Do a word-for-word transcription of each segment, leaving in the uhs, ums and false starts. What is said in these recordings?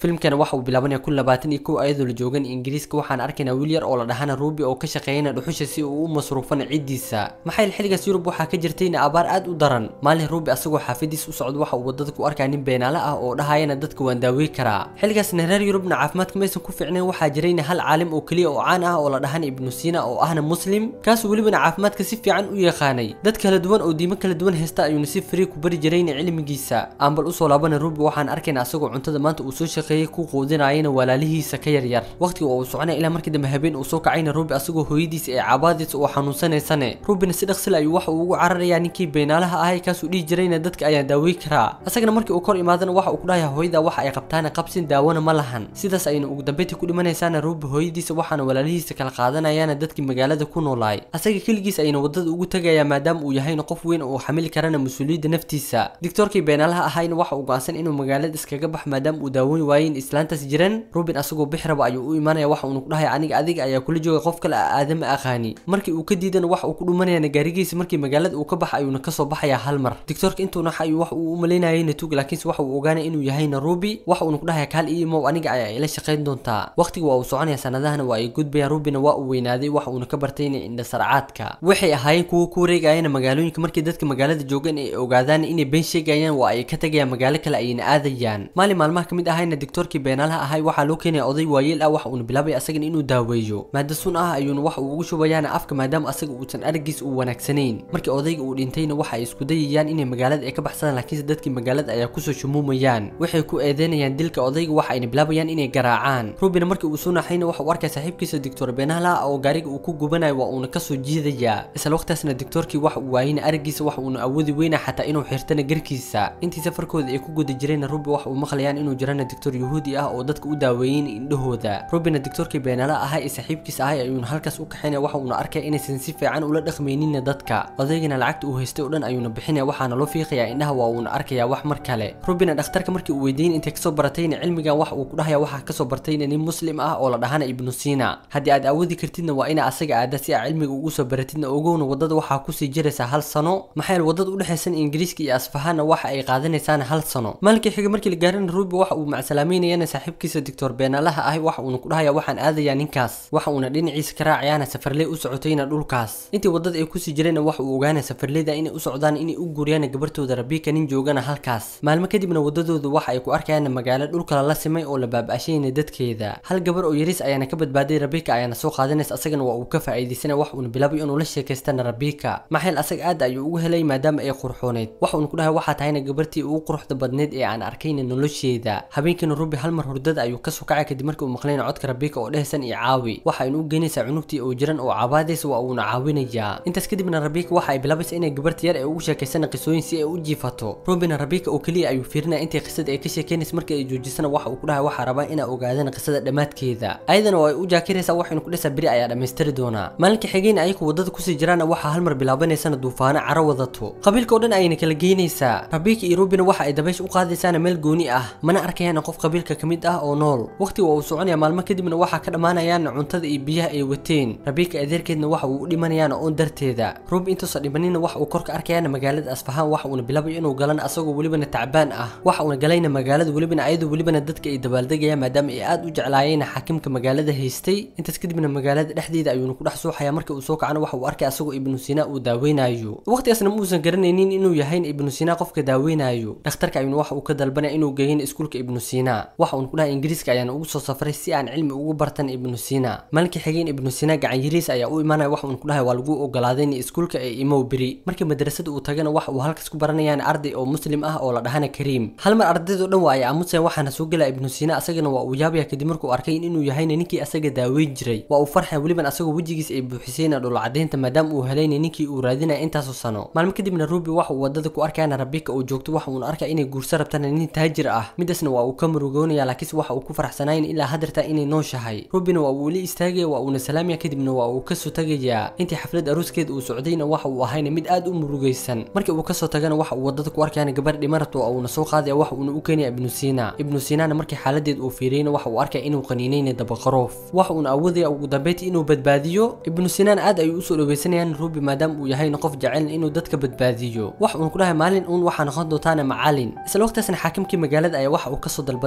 filimkana waxa uu bilaabanaya kun labaatan iyo kow ayadoo la joogan ingiriiska waxaan arkaynaa wiil yar oo la dhahana Ruby oo ka shaqeynaya dhuxusha si uu u masruufan ciidiisa maxay xilligaas Yurub waxa ka jirtay abaar aad u daran maalin Ruby asagoo xaafadiis u socdo waxa uu wadada ku arkaa nin beenaale ah oo dhahayana dadka waan daaweey karaa xilligaas reer Yurubna caafimaadka maysan ku fiicneen waxa jirayna hal caalim oo kaliya oo caan ah oo la dhahan Ibn Sina oo ahna muslim kaas waliba caafimaadka si fiican u yaqaanay dad kala duwan oo diimo kala duwan haysta ayuu si free ku bari jirayna cilmigiisa aan bal u soo laabana Ruby waxaan arkaynaa asagoo cuntada maanta uu soo shaqeeyay ku quudinayna walaalihiisa ka yar yar waqtiga uu soconay ilaa markii dambe habeen uu soo kacayna Ruby asagoo hooyadiisa ee cabaadiis oo xanuunsanaysan Rubyna si dhaqsi ayuu waxa uu ugu cararayaa ninkii beenaalaha ahay kaas uu dhigi jirayna dadka ayaan daaweey karaa asagana markii uu kor imaadana waxa uu ku dhahay hooyada waxa ay qabtaan qabsin daawona ma lahan sidaas ayna ugu dambeeyay ku dhimanaysaana Ruby hooyadiisa waxaana walaalihiisa kala qaadanayaan dadkii magaalada ku noolaay asaga kaligiis ayna wadada ugu tagayaa maadaama uu yahay qof weyn oo xamil karana mas'uuliyadda naftiisa diktoorkii beenaalaha ahayna waxa uu go'aansan inuu magaalada iskaga bax maadaama uu daaweyn waayeen islaantaas jiran Ruby asagoo bixraba ayuu u imaanaya waxa uu ku dhahay aniga adiga ayaa kula jooga qof kale aadama aqaani markii uu ka diidana waxa uu ku dhumanaya gaarigiisa markii magaalada uu ka bax ayuu ka soo baxaya hal mar diktoorka intuu nax ayuu wax uu u maleynayay tuug laakiin waxa uu ogaanay inuu yahay Ruby waxa uu ku dhahay kaal iimo aniga ayaa ila shaqeyn doonta waqtiga waa uu soconaya sanadahana waa ay gudbaya Rubyna waa uu weynaaday waxa uu ka bartay in sarcaadka waxay ahaayeen kuwa ku wareegayeen magaalooyinka markii dadka magaalada joogan ay ogaadaan inay been sheegayaan waa ay ka tagayaan magaalo kale ayna aadayaan maalin maalmaha kamid ahayna diktoorkii beenaalaha ahay waxa loo keenay oday waayeel ah waxa uu bilaabay asagana inuu daaweeyo maadasun ah ayuuna waxa uu ugu shubayaan afka maadaama asaga uusan aragis u wanaagsaneyn markii odayga uu dhintayna waxa ay isku dayayaan inay magaalada ay ka baxsadaan laakiin dadkii magaalada ayaa ku soo shumuumayaan waxay ku eedeynayaan dilka odayga waxa ay bilaabayaan inay garaacaan Rubyna markii uu soo naxayna waxa uu arkay saaxiibkiisa diktoor beenaalaha oo gaariga uu ku gubanayo waa uu ka soo jiidaya isla waqtigaasna diktoorkii waxa uu waayina aragiisa waxa uu awoodi weyna xataa inuu xirtana garkiisa intii safarkooda ay ku guda jireen Ruby waxa uu maqlayaan inuu jirana diktoor yahuudi ah oo dadka u daaweeyeen indhahooda Rubyna diktoorkii beenaalaha ahay saaxiibkiisa ahay ayuu halkaas u kaxeynay waxa uu arkay inaysan si fiican ula dhaqmeynin dadka odaygana lacagta uu haystay oo dhan ayuu bixinay waxaana loo fiiqayaa indhaha waa uu arkayaa wax mar kale Rubyna dhakhtarka markii uu weydiin intee kasoo baratayna cilmigan waxa uu ku dhahayaa waxa kasoo bartayna nin muslim ah oo la dhahana Ibn Sina hadii aad awoodi kartidna waa ina asaga aad si cilmiga ugu soo baratidna ogowna wadada waxa ku sii jiraysa hal sano maxay wadada u dhaxaysan Ingiriiska iyo Asfahaana waxa ay qaadanaysan hal sano maalintii xiga markii la gaarin Ruby waxa uu macsalaameynayna saaxiibkiisa diktoor beenaalaha ah waxa uu ku dhahayaa waxaan aadayaa ninkaas waxa uu dhinaciisa ka raacayana safarley u socotayna dhulkaas intii wadada ay ku sii jireen waxa uu ogaanay safarleyda inay u socdaan inay u guuriyaan gabartooda Rabika nin joogana halkaas maalmo kadibna wadadooda waxa ay ku arkayaan magaalo dhulka la simay oo la baabashayna dadkeeda hal gabar oo yaris ayaana ka badbaaday Rabika ayaana soo qaadanaysa asagana waa uu ka faa'iideysanay wax uu bilaabay inuu la sheekaystana Rabika maxay asaga aad ayuu ugu helay maadaama ay qurxooneed waxa uu ku dhahay waxa tahayna gabartii ugu quruxda badneed ee aan arkayna nolosheeda habeenkii Ruby hal mar hurdada ayuu ka soo kacay kadib markii uu maqlayna codka Rabika oo dhehsan iyo caawi waxa ay u geynaysaa cunugtii oo jiran oo cabaadaysa waa uu caawinaya intaas kadibna Rabika waxa ay bilaabaysaa inay gabartii yar ay ugu sheekaysana qisooyin si ay u jiifato Rubyna Rabika oo kaliya ayuu fiirinaa intii qisada ay ka sheekeynaysa markii ay joojisana waxa uu ku dhahay waxa rabaa inaa ogaadana qisada dhamaadkeeda ayadana waa ay u jaakiraysaa waxaynu ku dhisaa biri ayaa dhameystiri doona maalinka xigayna ay ku wadada ku sii jiraan waxa hal mar bilaabanaysa duufaano caro wadato qabiilka oo dhan ayna kala geynaysaa Rabika iyo Rubyna waxa ay dabaysha u qaadaysaa meel gooni ah mana arkayaan qof qabiilka kamid ah oo nool waqti waa uu soconaya maalmo kadibna waxa ka dhamaanayaan cuntada iyo biyaha ay wateen Rabika adeerkeedna waxa uu u dhimanayaan oo darteeda Ruby inta soo dhimanina waxa uu korka arkayaan magaalada Asfahan waxa uu bilaabay inuu galan asagoo walibana tacbaan ah waxa uu galayna magaalada walibana ayadu walibana dadka ay dabaaldegayaan maadaama ay aad u jeclaayeen xaakimka magaalada haystay intaas kadibna magaalada dhexdeeda ayuu ku dhex suuxaya markii uu soo kacana waxa uu arkay asagoo Ibn Sina uu daaweynayo waqtigaasna ma uusan garanaynin inuu yahay Ibn Sina qofka daaweynayo dhakhtarka ayuu waxa uu ka dalbanay inuu geeyo iskuulka Ibn Sina waxa uu ku dhahay Ingiriiska ayaan ugu soo safray si aan cilmi ugu bartan Ibn Sina maalinka xigeen Ibn Sina gacan yariis ayaa u imaanay waxa uu ku dhahay waa lagu ogolaaday in iskuulka ay imo biri markii madrasada uu tagana waxa uu halkaas ku baranayaan arday oo muslim ah oo la dhahana Kareem hal mar ardaydu dhan waa ay aamuseen waxaana soo galay Ibn Sina asagana waa uu yaabaya kadib markuu arkay inuu yahay ninkii asaga daaweyn jiray waa uu farxay waliban asagoo wajigiisa ay buuxiseen dhul cadeynta maadaama uu helayna ninkii uu raadinay intaas oo sano maalmo kadibna Ruby waxa uu wadada ku arkayna Rabika oo joogto waxa uu arkay inay guurso rabtaan nin taajir ah midasna waa uu ka murugoonaya laakiin waxa uu ku faraxsanayn ilaa hadarta inay nooshahay Rubyna waa uu la istaagay waa uu salaamiya kadibna waa uu ka soo tagaya intii xaflad arooskeeda uu socdayna waxa uu ahayna mid aad u murugaysan markii uu ka soo tagana waxa uu wadada ku arkayna gabar dhimarato oo uu soo qaaday waxa uu u keenay Ibn Sina Ibn Sina markii xaaladeed uu fiiriyayna waxa uu arkay inuu qaniinayna dabaqaroof waxa uu awoodaya ugu dambeeyay inuu badbaadiyo Ibn Sina aad ay u soo dhaweysanayaan Ruby maadaama uu yahay qof jecel inuu dadka badbaadiyo waxa uu ku dhahay maalin uun waxa noqon doontaa macallin isla waqtigaasna xaakimkii magaalada ayaa waxa uu ka soo dalbaday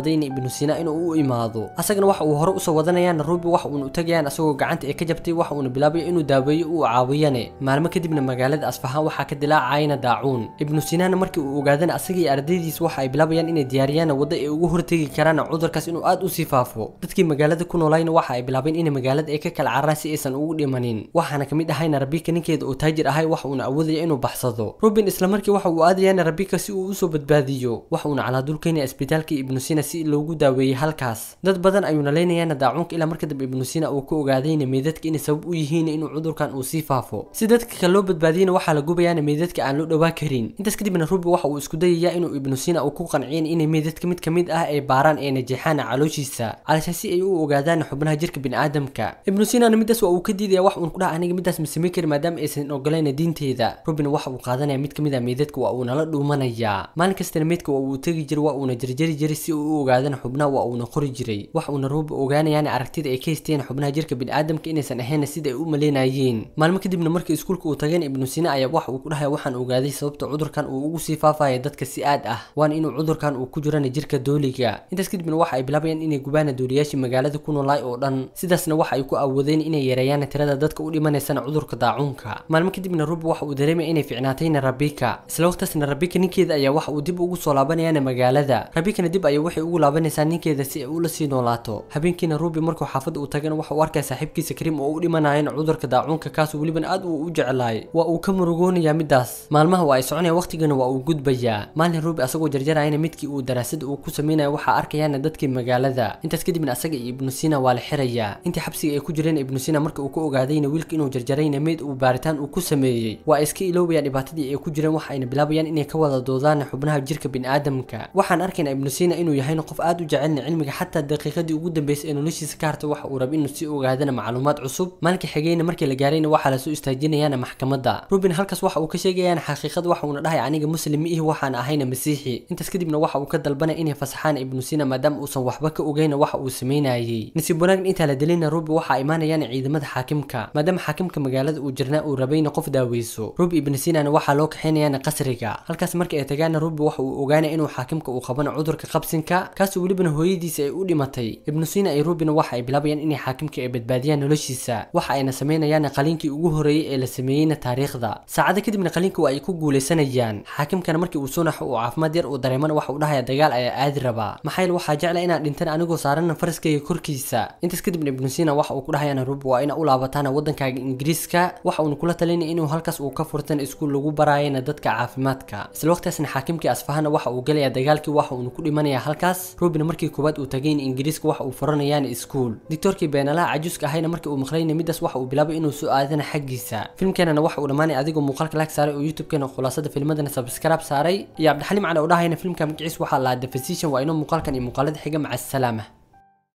dalbaday in ibnu sina inuu u imaado asagana waxa uu hore u soo wadanayaan ruby waxa uu u tagayaan asagoo gacanta ay ka jabtay waxa uu bilaabay inuu daaweeyo uu caawiyane maalmo kadibna magaalada asfahan waxa ka dilaacayna daacuun ibnu sinana markii uu ogaadana asagii ardaydiis waxa ay bilaabayaan inay diyaariyaan wada ay ugu hortagi karaan cudurkaas inuu aad u sii faafo dadkii magaalada ku noolayna waxa ay bilaabeen in magaalada ay ka kala cararaan si aysan ugu dhimanin waxaana kamid ahayna Rabika ninkeeda oo taajir ahay waxa uu awoodaya inuu baxsado Robin isla markii waxa uu aadayana Rabika si uu u soo badbaadiyo waxa uu cala dul keenay isbitaalka ibnu sina si loogu daaweeyo halkaas dad badan ayuu naleynayaan daacuunka ilaa markii dambe ibnu sina uu ku ogaadayna meedadka in sabab u yihiin inuu cudurkan uu sii faafo si dadka kale loo badbaadiyana waxa la gubayaan meedadka aan loo dhawaa karin intaas kadibna Ruby waxa uu isku dayayaa inuu ibnu sina uu ku qancin in meedadka mid kamid ah ay baaraan ee najaxaan calooshiisa alshaasi ay u ogaadaan xubnaha jirka bini'aadamka ibnu sina midaas waa uu ka diidaya wax uu ku dhaca aniga midaas ma sameyn kari maadaama aysan ogolayna diinteeda Ruby waxa uu qaadanaya mid kamid ah meedadka waa uu nala dhuumanaya maalin kasta meedka waa uu tagi jiray waa uu jarjari jiray si uu u ogaadana xubnaha waa uu qori jiray wax uu Ruby ogaanayaan aragtida ay ka haysteen xubnaha jirka bini'aadamka inaysan ahayn sida ay u maleynayeen maalmo kadibna markii iskuulka uu tagay ibnu sina ayaa wax uu ku dhahay waxaan ogaaday sababta cudurkan uu ugu sii faafayo dadka si aad ah waan inuu cudurkan uu ku jirana jirka dooliga intaas kadibna waxa ay bilaabayaan inay gubaan dooliyaasha magaalada ku noolay oo dhan sidaasna waxa ay ku awoodeen inay yareeyaan tirada dadka u dhimanaysan cudurka daacuunka maalmo kadibna Ruby waxa uu dareemay inay fiicnaatayna Rabika isla waqtigaasna Rabika ninkeeda ayaa waxa uu dib ugu soo laabanayaan magaalada Rabikana dib ayay waxay ugu laabanaysaa ninkeeda si ay u la sii noolaato habeenkiina Ruby markuu xaafada u tagana waxa uu arkay saaxiibkiisa Karim oo u dhimanayaan cudurka daacuunka kaas waliban aad uu u jeclaay waa uu ka murugoonaya midaas maalmaha waa ay soconayaan waqtigana waa uu gudbaya maalin Ruby asagoo jarjarayna midkii uu daraasad uu ku sameeyay waxa arkayaan dadkii magaalada intaas kadibna asaga iyo ibnu sina waa la xiraya intii xabsiga ay ku jireen ibnu sina marka uu ku ogaadayna wiilka inuu jarjarayna meed uu baaritaan uu ku sameeyay waa iska iloobayaan dhibaatadii ay ku jireen waxa ay bilaabayaan inay ka wada doodaan xubnaha jirka bini'aadamka waxaan arkaynaa ibnu sina inuu yahay qof aad u jecel cilmiga xataa daqiiqadii ugu dambeysay ee noloshiisa ka hartay waxa uu rab inuu si ogaadana macluumaad cusub maalinka xigayna markii la gaarayna waxa la soo istaajinayaan maxkamadda Ruben halkaas waxa uu ka sheegayaan xaqiiqad waxa uu dhahay aniga muslim ii waxaan ahayna masiixi intaas kadibna waxa uu ka dalbanay inay fasaxaan ibnu sina maadaama uusan waxba ka ogeyn waxa uu sameynayay nasiib wanaag inta la dilina Ruby waxa imaanayaan ciidamada xaakimka maadaama xaakimka magaalada uu jirnaa uu rabayna qof daaweyso Ruby ibnu sina waxa loo kaxeynayaan qasriga halkaas markii ay tagaan Ruby waxa uu ogaanay inuu xaakimka uu qabana cudurka qabsinka kaas waliba hooyadiisa ay u dhimatay ibnu sina ay Ruby waxa ay bilaabayaan inay xaakimka ay badbaadiyaan noloshiisa waxa ayna sameynayaan qaliinkii ugu horeeyay ee la sameeyay taariikhda saacada kadibna qaliinka waa ay ku guuleysanayaan xaakimkana markii uu soo naxo uu caafimaad yar uu dareemana waxa uu dhahay dagaal ayaa aadi raba maxay waxa jecel inaan dhintan anigoo saaran faraskayga korkiisa intaas kadibna ibnu sina waxa uu ku dhahay Ruby waa ina u laabataan wadankaaga Ingiriiska waxa uu kula talinay inuu halkaas uu ka furtan iskuul lagu baraayana dadka caafimaadka isla waqtigaasna xaakimkii asfahana waxa uu galaya dagaalkii waxa uu ku dhimanaya halkaas Ruby markii koobaad uu tagay Ingiriiska waxa uu furanayaan iskuul doctorkii beenalaha cajuuska ahayna markii uu maqlayna midaas waxa uu bilaabay inuu soo aadana xaqiisa filmkeena waxa uu dhamaanay adigoo muuqaalka like saaray oo YouTube-keena khulaasada filmadana subscribe saaray iyo Cabdixaliim cali oo dhahayna filmka magaciisa waxa la The Physician waa inuu muuqaalkan iyo muuqaalada xiga maca salaama.